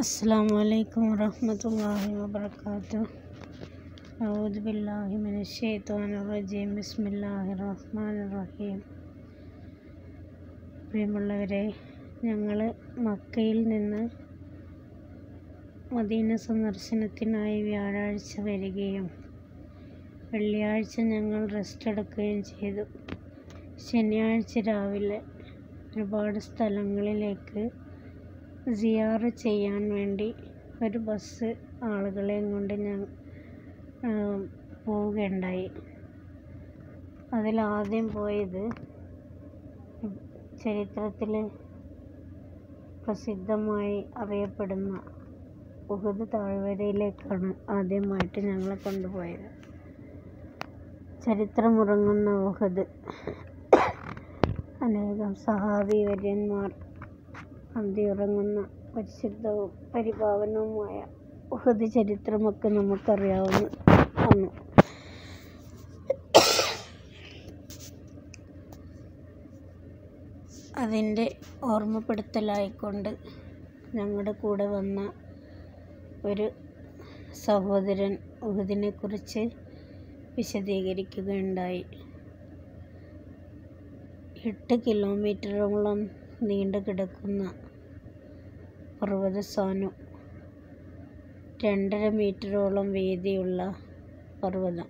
अस्सलामुअलैकुम वरहमतुल्लाहि वबरकातुहू। अऊज़ु बिल्लाहि മിനശ്ശൈത്വാനിർറജീം ബിസ്മില്ലാഹിർറഹ്മാനിർറഹീം. പ്രിയമുള്ളവരെ, ഞങ്ങൾ മക്കയിൽ നിന്ന് മദീന സന്ദർശനത്തിനായി വ്യാഴാഴ്ച വരികയും വെള്ളിയാഴ്ച ഞങ്ങൾ റെസ്റ്റ് എടുക്കുകയും ചെയ്തു. ശനിയാഴ്ച രാവിലെ ഒരുപാട് സ്ഥലങ്ങളിലേക്ക് സിയാറ ചെയ്യാൻ വേണ്ടി ഒരു ബസ് ആളുകളെയും കൊണ്ട് ഞാൻ പോവുകയുണ്ടായി. അതിലാദ്യം പോയത് ചരിത്രത്തിൽ പ്രസിദ്ധമായി അറിയപ്പെടുന്ന ഉഹദ് താഴ്വരയിലേക്കാണ് ആദ്യമായിട്ട് ഞങ്ങളെ കൊണ്ടുപോയത്. ചരിത്രമുറങ്ങുന്ന ഉഹദ്, അനേകം സഹാബി വര്യന്മാർ അന്തിയുറങ്ങുന്ന പരിശുദ്ധവും പരിപാവനവുമായ ഉഹദ് ചരിത്രമൊക്കെ നമുക്കറിയാവുന്നതാണ്. അതിൻ്റെ ഓർമ്മപ്പെടുത്തലായിക്കൊണ്ട് ഞങ്ങളുടെ കൂടെ വന്ന ഒരു സഹോദരൻ ഉഹദിനെക്കുറിച്ച് വിശദീകരിക്കുകയുണ്ടായി. 8 കിലോമീറ്ററോളം നീണ്ടു കിടക്കുന്ന പർവ്വതസാനു, 2.5 മീറ്ററോളം വീതിയുള്ള പർവ്വതം,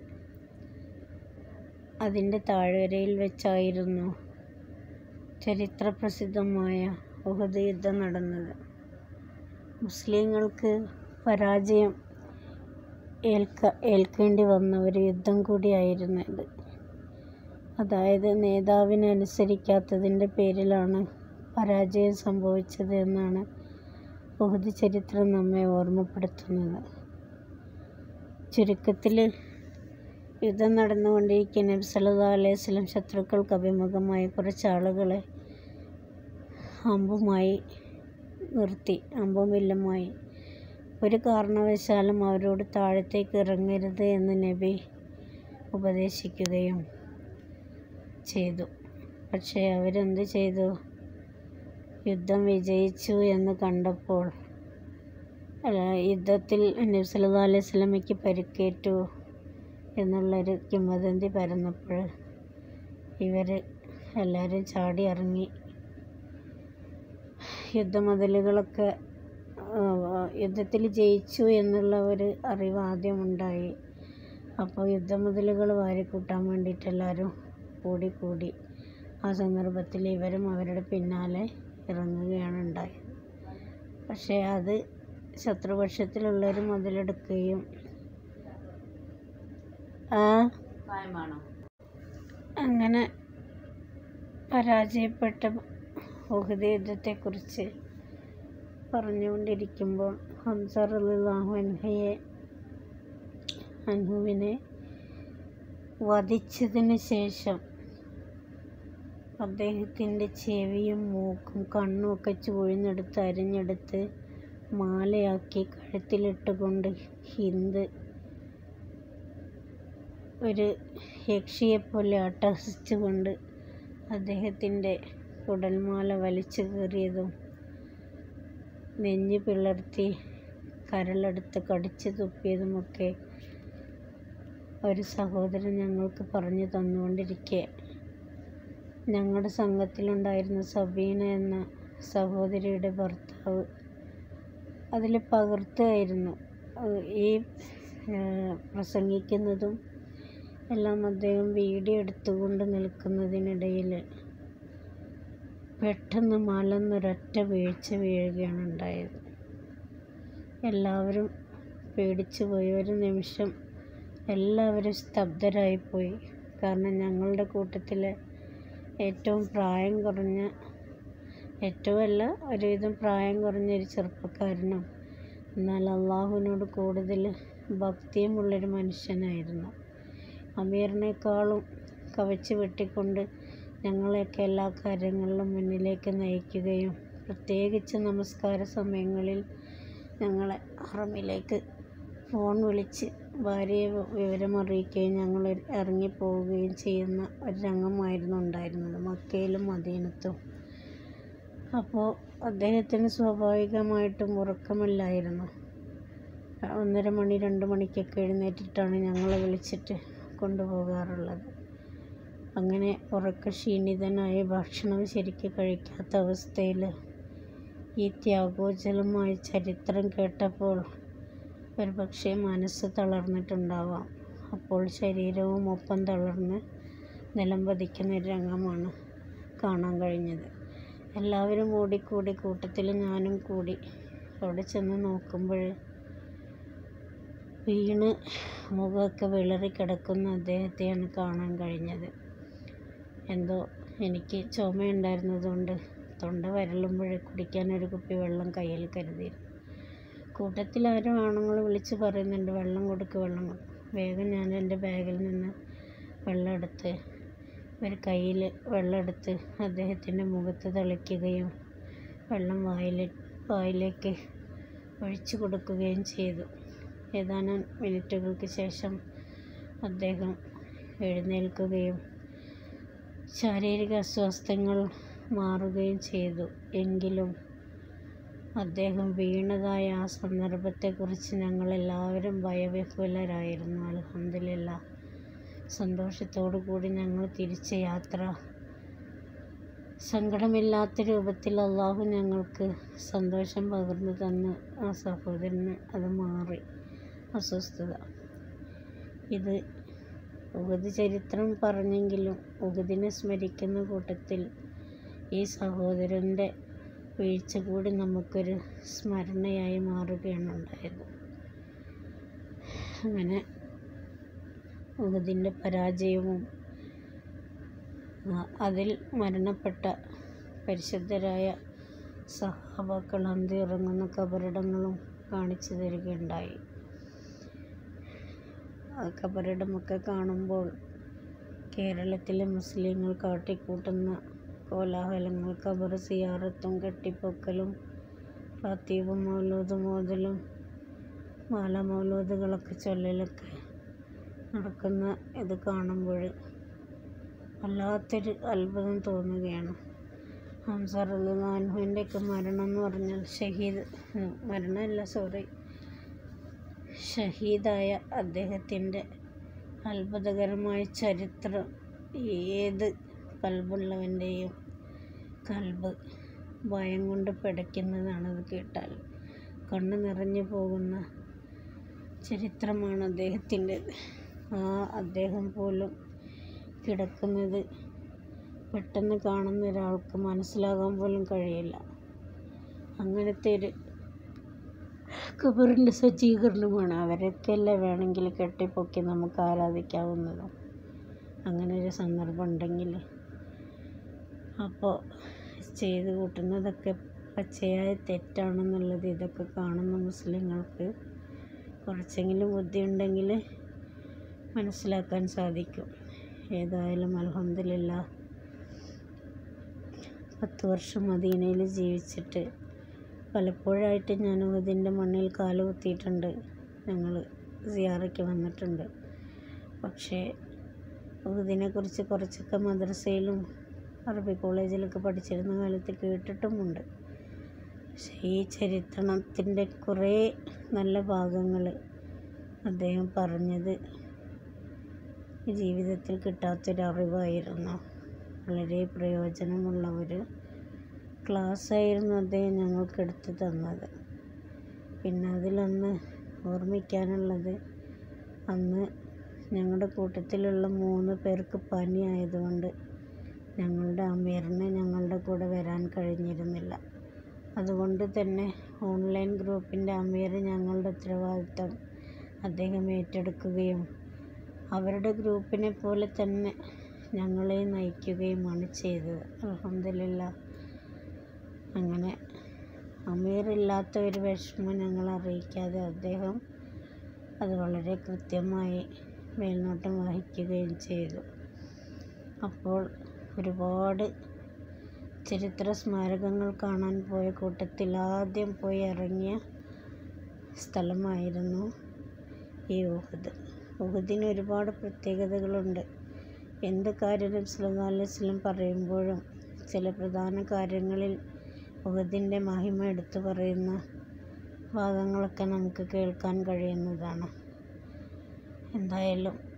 അതിൻ്റെ താഴ്വരയിൽ വെച്ചായിരുന്നു ചരിത്രപ്രസിദ്ധമായ ഉഹദ് യുദ്ധം നടന്നത്. മുസ്ലിങ്ങൾക്ക് പരാജയം ഏൽക്കേണ്ടി വന്ന ഒരു യുദ്ധം കൂടിയായിരുന്നു ഇത്. അതായത് നേതാവിനെ അനുസരിക്കാത്തതിൻ്റെ പേരിലാണ് പരാജയം സംഭവിച്ചത് എന്നാണ് ഉഹദ് ചരിത്രം നമ്മെ ഓർമ്മപ്പെടുത്തുന്നത്. ചുരുക്കത്തിൽ, യുദ്ധം നടന്നുകൊണ്ടിരിക്കെ നബി സല്ലല്ലാഹു അലൈഹി വസല്ലം ശത്രുക്കൾക്ക് അഭിമുഖമായി കുറച്ച് ആളുകളെ അമ്പുമായി നിർത്തി, അമ്പും വില്ലുമായി. ഒരു കാരണവശാലും അവരോട് താഴത്തേക്ക് ഇറങ്ങരുത് എന്ന് നബി ഉപദേശിക്കുകയും ചെയ്തു. പക്ഷേ അവരെന്ത് ചെയ്തു? യുദ്ധം വിജയിച്ചു എന്ന് കണ്ടപ്പോൾ, യുദ്ധത്തിൽ നബി സല്ലല്ലാഹു അലൈഹി വസല്ലമയ്ക്ക് പരിക്കേറ്റു എന്നുള്ളൊരു കിംവദന്തി പരന്നപ്പോൾ ഇവർ എല്ലാവരും ചാടി ഇറങ്ങി. യുദ്ധമുതലുകളൊക്കെ യുദ്ധത്തിൽ ജയിച്ചു എന്നുള്ള ഒരു അറിവ് ആദ്യമുണ്ടായി. അപ്പോൾ യുദ്ധമുതലുകൾ വാരിക്കൂട്ടാൻ വേണ്ടിയിട്ട് എല്ലാവരും കൂടി ആ സന്ദർഭത്തിൽ ഇവരും അവരുടെ പിന്നാലെ ഇറങ്ങുകയാണ് ഉണ്ടായത്. പക്ഷേ അത് ശത്രുപക്ഷത്തിലുള്ളവർ മുതലെടുക്കുകയും അങ്ങനെ പരാജയപ്പെട്ട ഉഹദ് യുദ്ധത്തെക്കുറിച്ച് പറഞ്ഞുകൊണ്ടിരിക്കുമ്പോൾ ഹംസ റളിയല്ലാഹു അൻഹുവിനെ വധിച്ചതിന് ശേഷം അദ്ദേഹത്തിൻ്റെ ചെവിയും മൂക്കും കണ്ണും ഒക്കെ ചൂഴ്ന്നെടുത്ത് അരിഞ്ഞെടുത്ത് മാലയാക്കി കഴുത്തിലിട്ടുകൊണ്ട് ഹിന്ദ് ഒരു യക്ഷിയെപ്പോലെ അട്ടഹസിച്ചുകൊണ്ട് അദ്ദേഹത്തിൻ്റെ കുടൽമാല വലിച്ചു കീറിയതും നെഞ്ഞ് പിളർത്തി കരളെടുത്ത് കടിച്ചു തുപ്പിയതുമൊക്കെ ഒരു സഹോദരൻ ഞങ്ങൾക്ക് പറഞ്ഞു തന്നുകൊണ്ടിരിക്കെ, ഞങ്ങളുടെ സംഘത്തിലുണ്ടായിരുന്ന സബീന എന്ന സഹോദരിയുടെ ഭർത്താവ് അതിൽ പകർത്തുകയായിരുന്നു. ഈ പ്രസംഗിക്കുന്നതും എല്ലാം അദ്ദേഹം വീഡിയോ എടുത്തുകൊണ്ട് നിൽക്കുന്നതിനിടയിൽ പെട്ടെന്ന് മലന്നൊരൊറ്റ വീഴ്ച വീഴുകയാണ് ഉണ്ടായത്. എല്ലാവരും പേടിച്ചു പോയി. ഒരു നിമിഷം എല്ലാവരും സ്തബ്ധരായിപ്പോയി. കാരണം ഞങ്ങളുടെ കൂട്ടത്തിലെ ഏറ്റവും പ്രായം കുറഞ്ഞ, ഒരുവിധം പ്രായം കുറഞ്ഞൊരു ചെറുപ്പക്കാരനും എന്നാൽ അള്ളാഹുവിനോട് കൂടുതൽ ഭക്തിയുമുള്ളൊരു മനുഷ്യനായിരുന്നു. അമീറിനേക്കാളും കവച്ച് വെട്ടിക്കൊണ്ട് ഞങ്ങളെയൊക്കെ എല്ലാ കാര്യങ്ങളിലും മുന്നിലേക്ക് നയിക്കുകയും പ്രത്യേകിച്ച് നമസ്കാര സമയങ്ങളിൽ ഞങ്ങളെ ഹറമിലേക്ക് ഫോൺ വിളിച്ച് ഭാര്യയെ വിവരമറിയിക്കുകയും ഞങ്ങൾ ഇറങ്ങിപ്പോവുകയും ചെയ്യുന്ന ഒരു രംഗമായിരുന്നു ഉണ്ടായിരുന്നത് മക്കയിലും മദീനത്തും. അപ്പോൾ അദ്ദേഹത്തിന് സ്വാഭാവികമായിട്ടും ഉറക്കമില്ലായിരുന്നു. 1:30 മണി 2 മണിക്കൊക്കെ എഴുന്നേറ്റിട്ടാണ് ഞങ്ങളെ വിളിച്ചിട്ട് കൊണ്ടുപോകാറുള്ളത്. അങ്ങനെ ഉറക്കക്ഷീണിതനായി ഭക്ഷണം ശരിക്ക് കഴിക്കാത്ത അവസ്ഥയിൽ ഈ ത്യാഗോജ്വലമായ ചരിത്രം കേട്ടപ്പോൾ ഒരുപക്ഷെ മനസ്സ് തളർന്നിട്ടുണ്ടാവാം. അപ്പോൾ ശരീരവും ഒപ്പം തളർന്ന് നിലം പതിക്കുന്ന ഒരു രംഗമാണ് കാണാൻ കഴിഞ്ഞത്. എല്ലാവരും ഓടിക്കൂടി, കൂട്ടത്തിൽ ഞാനും കൂടി. അവിടെ ചെന്ന് നോക്കുമ്പോൾ വീണ് മുഖമൊക്കെ വിളറി കിടക്കുന്ന അദ്ദേഹത്തെയാണ് കാണാൻ കഴിഞ്ഞത്. എന്തോ എനിക്ക് ചുമയുണ്ടായിരുന്നതുകൊണ്ട് തൊണ്ട വരളുമ്പോൾ കുടിക്കാനൊരു കുപ്പി വെള്ളം കയ്യിൽ കരുതിയിരുന്നു. കൂട്ടത്തിൽ ആരും ആണുങ്ങൾ വിളിച്ച് പറയുന്നുണ്ട്, വെള്ളം കൊടുക്ക്, വെള്ളം കൊടുക്ക്. വേഗം ഞാൻ എൻ്റെ ബാഗിൽ നിന്ന് വെള്ളം എടുത്ത് ഒരു കയ്യിൽ വെള്ളം എടുത്ത് അദ്ദേഹത്തിൻ്റെ മുഖത്ത് തളിക്കുകയും വെള്ളം വായിലേക്ക് ഒഴിച്ചു കൊടുക്കുകയും ചെയ്തു. ഏതാനും മിനിറ്റുകൾക്ക് ശേഷം അദ്ദേഹം എഴുന്നേൽക്കുകയും ശാരീരിക അസ്വാസ്ഥ്യങ്ങൾ മാറുകയും ചെയ്തു. എങ്കിലും അദ്ദേഹം വീണതായ ആ സന്ദർഭത്തെക്കുറിച്ച് ഞങ്ങളെല്ലാവരും ഭയവിഹ്വലരായിരുന്നു. അൽഹംദുലില്ലാഹ്, സന്തോഷത്തോടു കൂടി ഞങ്ങൾ തിരിച്ച യാത്ര സങ്കടമില്ലാത്ത രൂപത്തിൽ അള്ളാഹു ഞങ്ങൾക്ക് സന്തോഷം പകർന്നു തന്ന് ആ സഹോദരന് അത് മാറി അസ്വസ്ഥത. ഇത് ഉഹദ് ചരിത്രം പറഞ്ഞെങ്കിലും ഉഹദിനെ സ്മരിക്കുന്ന കൂട്ടത്തിൽ ഈ സഹോദരൻ്റെ വീഴ്ച കൂടി നമുക്കൊരു സ്മരണയായി മാറുകയാണ് ഉണ്ടായത്. അങ്ങനെ ഉഹദിൻ്റെ പരാജയവും അതിൽ മരണപ്പെട്ട പരിശുദ്ധരായ സഹാബാക്കൾ അന്തിയുറങ്ങുന്ന കബറിടങ്ങളും കാണിച്ചു തരികയുണ്ടായി. ആ കബറിടമൊക്കെ കാണുമ്പോൾ കേരളത്തിലെ മുസ്ലിങ്ങൾ കാട്ടിക്കൂട്ടുന്ന കോലാഹലങ്ങൾ, ഖബർ സിയാറത്തും കെട്ടിപ്പൊക്കലും ഖത്തീബും മൗലൂദ് മോദലും മാല മൗലൂദുകളൊക്കെ ചൊല്ലലൊക്കെ നടക്കുന്ന ഇത് കാണുമ്പോൾ വല്ലാത്തൊരു അത്ഭുതം തോന്നുകയാണ്. ഹംസ റളിയല്ലാഹു അൻഹുവിൻ്റെയൊക്കെ മരണം എന്ന് പറഞ്ഞാൽ ഷഹീദായ അദ്ദേഹത്തിൻ്റെ അത്ഭുതകരമായ ചരിത്രം ഏത് കൽബുള്ളവൻ്റെയും കൽബ് ഭയം കൊണ്ട് പിടയ്ക്കുന്നതാണത് കേട്ടാൽ. കണ്ണ് നിറഞ്ഞു പോകുന്ന ചരിത്രമാണ് അദ്ദേഹത്തിൻ്റെത്. അദ്ദേഹം പോലും കിടക്കുന്നത് പെട്ടെന്ന് കാണുന്ന ഒരാൾക്ക് മനസ്സിലാകാൻ പോലും കഴിയില്ല. അങ്ങനത്തെ ഒരു ഖബറിൻ്റെ സജ്ജീകരണമാണ്. അവരൊക്കെയല്ലേ വേണമെങ്കിൽ കെട്ടിപ്പൊക്കി നമുക്ക് ആരാധിക്കാവുന്നതും. അങ്ങനെ ഒരു സന്ദർഭം ഉണ്ടെങ്കിൽ അപ്പോൾ ചെയ്ത് കൂട്ടുന്നതൊക്കെ പച്ചയായ തെറ്റാണെന്നുള്ളത് ഇതൊക്കെ കാണുന്ന മുസ്ലിങ്ങൾക്ക് കുറച്ചെങ്കിലും ബുദ്ധിയുണ്ടെങ്കിൽ മനസ്സിലാക്കാൻ സാധിക്കും. ഏതായാലും അൽഹംദുലില്ലാഹ് 10 വർഷം മദീനയിൽ ജീവിച്ചിട്ട് പലപ്പോഴായിട്ട് ഞാൻ ഉഹദിൻ്റെ മണ്ണിൽ കാലുകുത്തിയിട്ടുണ്ട്. ഞങ്ങൾ സിയാറയ്ക്ക് വന്നിട്ടുണ്ട്. പക്ഷേ ഉഹദിനെക്കുറിച്ച് കുറച്ചൊക്കെ മദ്രസയിലും അറബി കോളേജിലൊക്കെ പഠിച്ചിരുന്ന കാലത്ത് കേട്ടിട്ടുമുണ്ട്. പക്ഷേ ഈ ചരിത്രത്തിൻ്റെ കുറേ നല്ല ഭാഗങ്ങൾ അദ്ദേഹം പറഞ്ഞത് ജീവിതത്തിൽ കിട്ടാത്തൊരറിവായിരുന്നു. വളരെ പ്രയോജനമുള്ള ഒരു ക്ലാസ്സായിരുന്നു അദ്ദേഹം ഞങ്ങൾക്ക് എടുത്തു തന്നത്. പിന്നെ അതിലൊന്ന് ഓർമ്മിക്കാനുള്ളത്, അന്ന് ഞങ്ങളുടെ കൂട്ടത്തിലുള്ള 3 പേർക്ക് പനി ആയതുകൊണ്ട് ഞങ്ങളുടെ അമീറിന് ഞങ്ങളുടെ കൂടെ വരാൻ കഴിഞ്ഞിരുന്നില്ല. അതുകൊണ്ട് തന്നെ ഓൺലൈൻ ഗ്രൂപ്പിൻ്റെ അമീർ ഞങ്ങളുടെ ഉത്തരവാദിത്തം അദ്ദേഹം ഏറ്റെടുക്കുകയും അവരുടെ ഗ്രൂപ്പിനെ പോലെ തന്നെ ഞങ്ങളെ നയിക്കുകയുമാണ് ചെയ്തത്. അൽഹംദുലില്ലാഹ്, അങ്ങനെ അമീറില്ലാത്ത ഒരു വിഷമം ഞങ്ങളെ അറിയിക്കാതെ അദ്ദേഹം അത് വളരെ കൃത്യമായി മേൽനോട്ടം വഹിക്കുകയും ചെയ്തു. അപ്പോൾ ഒരുപാട് ചരിത്ര സ്മാരകങ്ങൾ കാണാൻ പോയ കൂട്ടത്തിൽ ആദ്യം പോയി ഇറങ്ങിയ സ്ഥലമായിരുന്നു ഈ ഉഹദ്. ഉഹദിന് ഒരുപാട് പ്രത്യേകതകളുണ്ട്. എന്ത് കാര്യം നബി സല്ലല്ലാഹു അലൈഹി വസല്ലം പറയുമ്പോഴും ചില പ്രധാന കാര്യങ്ങളിൽ ഉഹദിൻ്റെ മഹിമ എടുത്തു പറയുന്ന ഭാഗങ്ങളൊക്കെ നമുക്ക് കേൾക്കാൻ കഴിയുന്നതാണ്. എന്തായാലും